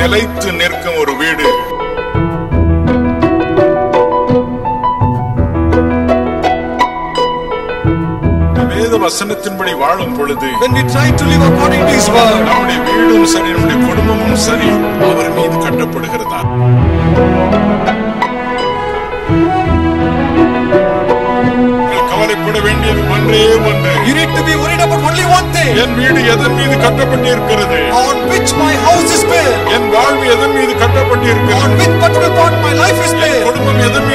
நிலைத்து நிற்கும் ஒரு வீடு. வேத வசனத்தின்படி வாழும் பொழுது, when we try to live according to His word, நம்முடைய வீடும் சரி, நம்முடைய குடும்பமும் சரி அவர் மீது கட்டப்படுகிறதா? கவலைப்பட வேண்டியது ஒன்றே ஒன்று. You need to be worried about only one thing. என் வீடு எதன் மீது கட்டப்பட்டிருக்கிறது? On which my house is built. என் வாழ்வு எதன் மீது கட்டப்பட்டிருக்கிறது? On which particular part my life is built. குடும்பம் எதன்